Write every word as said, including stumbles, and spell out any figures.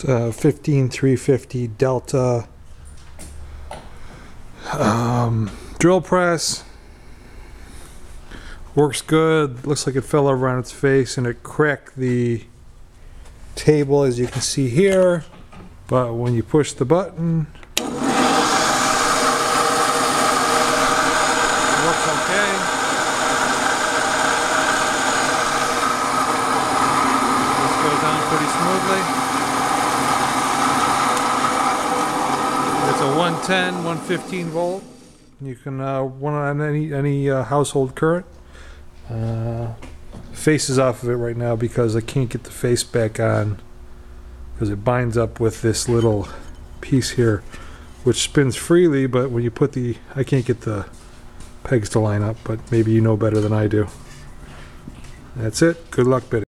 uh, fifteen three fifty Delta um, drill press. Works good. Looks like it fell over on its face and it cracked the table, as you can see here. But when you push the button, it works okay. This goes on pretty smoothly. It's a one ten, one fifteen volt. You can uh, run on any any uh, household current. Uh, face is off of it right now because I can't get the face back on because it binds up with this little piece here, which spins freely, but when you put the, I can't get the pegs to line up, but maybe you know better than I do. That's it. Good luck bidding.